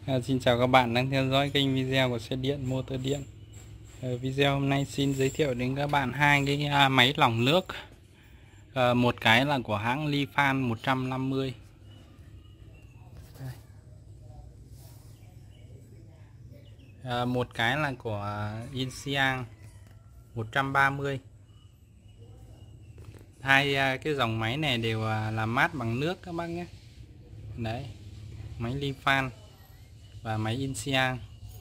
Xin chào các bạn đang theo dõi kênh video của xe điện motor điện. Video hôm nay xin giới thiệu đến các bạn hai cái máy lọc nước. Một cái là của hãng Lifan 150. Một cái là của Insiang 130. Hai cái dòng máy này đều làm mát bằng nước các bác nhé. Đấy, máy Lifan và máy Insiang.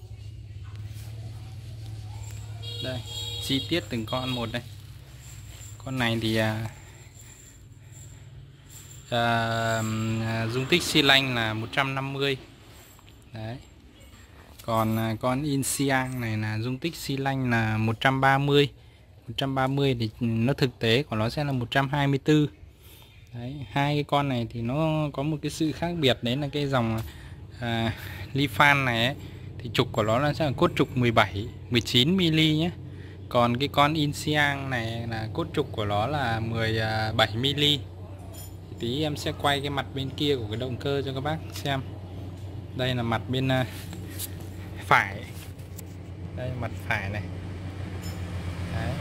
Đây, chi tiết từng con một đây. Con này thì dung tích xi lanh là 150. Đấy. Còn con Insiang này là dung tích xi lanh là 130. 130 thì nó thực tế của nó sẽ là 124. Đấy, hai cái con này thì nó có một cái sự khác biệt, đấy là cái dòng Lifan này ấy, thì trục của nó sẽ là cốt trục 17, 19 mm nhé. Còn cái con Insiang này là cốt trục của nó là 17 mm. Tí em sẽ quay cái mặt bên kia của cái động cơ cho các bác xem. Đây là mặt bên phải. Đây mặt phải này. Đấy.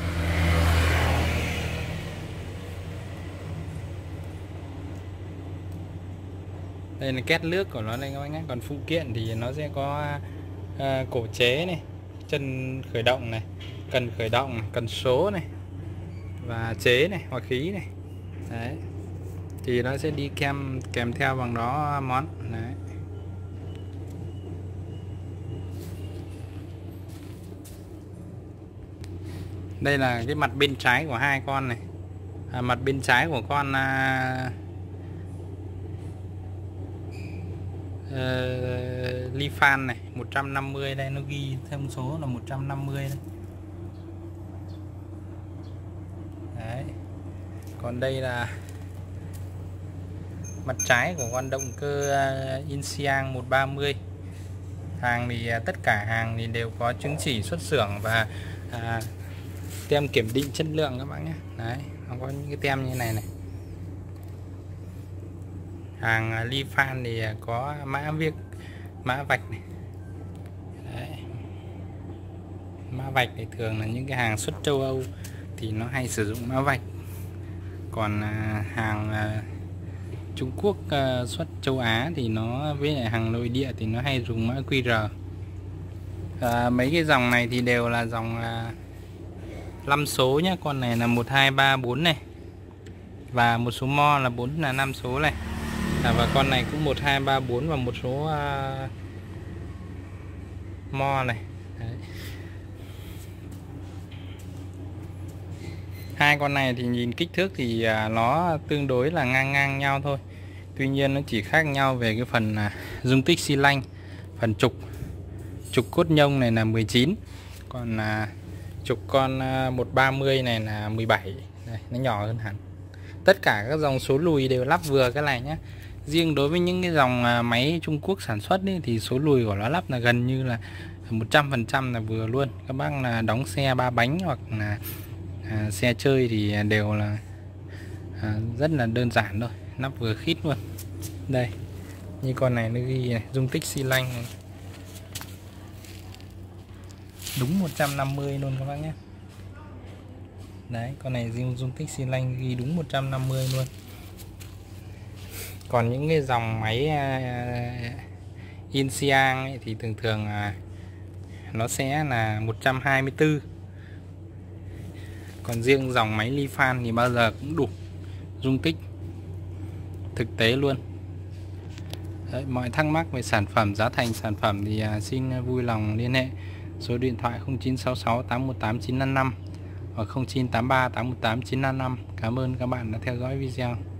Đây là két nước của nó đây các bác nhé. Còn phụ kiện thì nó sẽ có cổ chế này, chân khởi động này, cần khởi động này, cần số này, và chế này, hòa khí này. Đấy. Thì nó sẽ đi kèm theo bằng đó món. Đấy. Đây là cái mặt bên trái của hai con này. Mặt bên trái của con Lifan này 150 đây, nó ghi thông số là 150 đây. Đấy. Còn đây là mặt trái của con động cơ Insiang 130. Hàng thì tất cả hàng thì đều có chứng chỉ xuất xưởng và tem kiểm định chất lượng các bạn nhé. Đấy, nó có những cái tem như này này. Hàng Lifan thì có mã vạch này. Đấy. Mã vạch thì thường là những cái hàng xuất châu Âu thì nó hay sử dụng mã vạch. Còn hàng Trung Quốc xuất châu Á thì nó với lại hàng nội địa thì nó hay dùng mã QR. Mấy cái dòng này thì đều là dòng 5 số nhé. Con này là 1, 2, 3, 4 này. Và một số mo là 4 là 5 số này. Và con này cũng 1, 2, 3, 4 và một số mo này. Đấy. Hai con này thì nhìn kích thước thì nó tương đối là ngang nhau thôi. Tuy nhiên nó chỉ khác nhau về cái phần dung tích xi lanh. Phần trục cốt nhông này là 19. Còn trục con 130 này là 17. Đây, nó nhỏ hơn hẳn. Tất cả các dòng số lùi đều lắp vừa cái này nhé. Riêng đối với những cái dòng máy Trung Quốc sản xuất ấy, thì số lùi của nó lắp là gần như là 100% là vừa luôn. Các bác là đóng xe 3 bánh hoặc là xe chơi thì đều là rất là đơn giản thôi, lắp vừa khít luôn. Đây, như con này nó ghi này, dung tích xi lanh này. Đúng 150 luôn các bác nhé. Đấy, con này dung tích xi lanh ghi đúng 150 luôn. Còn những cái dòng máy Insiang ấy, thì thường nó sẽ là 124. Còn riêng dòng máy Lifan thì bao giờ cũng đủ dung tích thực tế luôn. Đấy, mọi thắc mắc về sản phẩm, giá thành sản phẩm thì xin vui lòng liên hệ số điện thoại 0966 818 955 hoặc 0983 818 955. Cảm ơn các bạn đã theo dõi video.